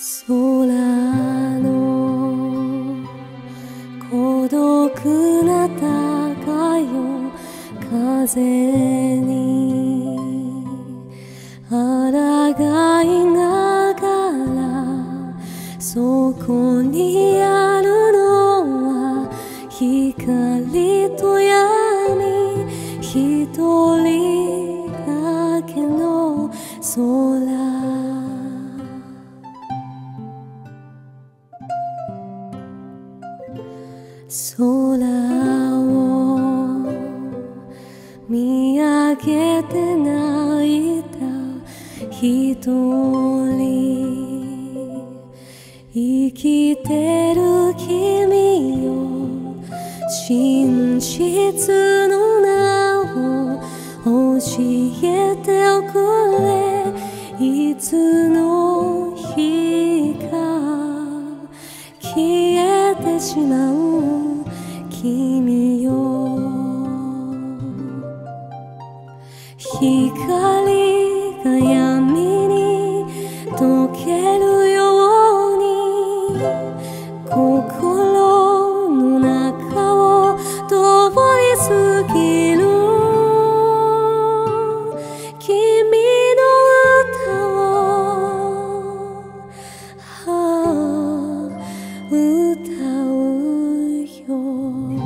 空の孤独な高い風に抗いながら、そこにあるのは光と闇、一人だけの空。空を見上げて泣いた一人、生きてる君よ、真実の名を教えておくれ。いつの日か消えてしまう君よ、光が闇に溶けるように心の中を通り過ぎる。君の歌を、歌うよ。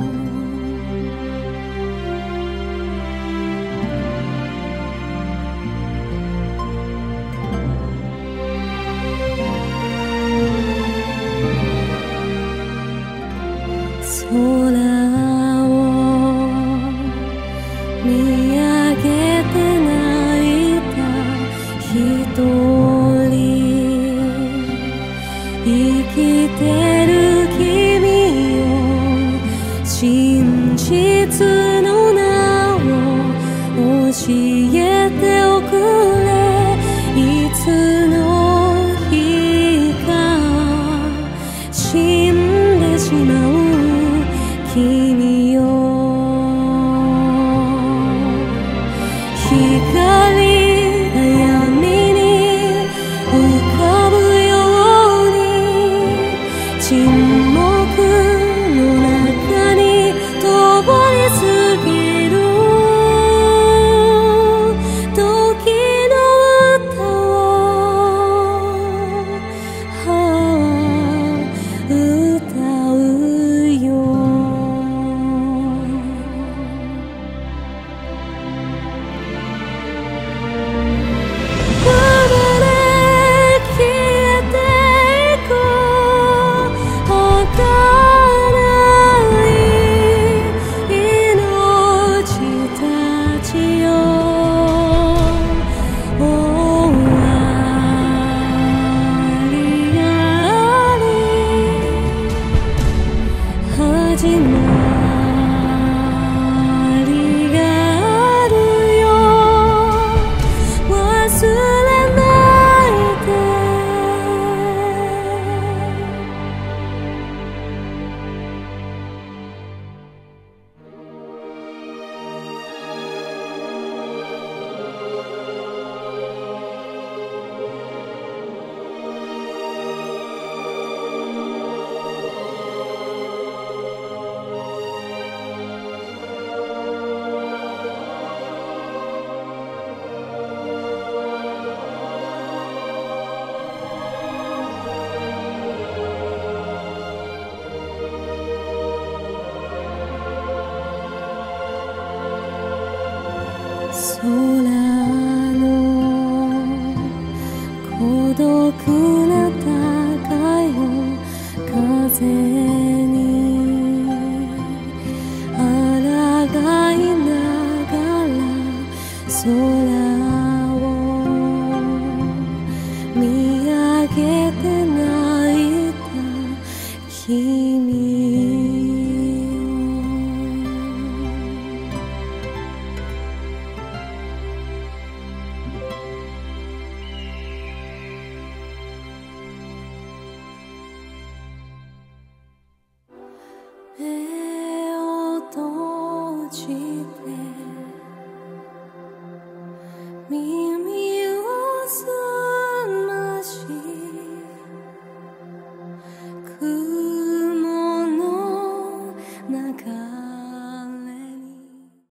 空を見上げて泣いた一人、生きてる君よ、真実の名を教えておくれ。いつの日か死んでしまう君よ、光が闇に浮かぶように沈黙の中に通り過ぎる時の歌を、歌うよ。始まりがあるよ、忘れないで。空の孤独な高い風に抗いながら、空を見上げて泣いた君目を閉じて